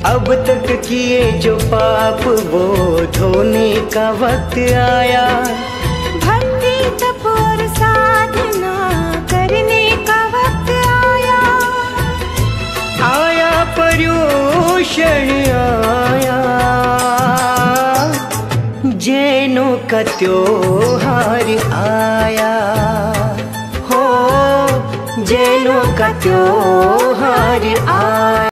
अब तक किए जो पाप वो धोने का वक्त आया। भक्ति तप और साधना करने का वक्त आया। आया पर्युषण आया, जैनों का त्योहार आया हो, जैनों का त्योहार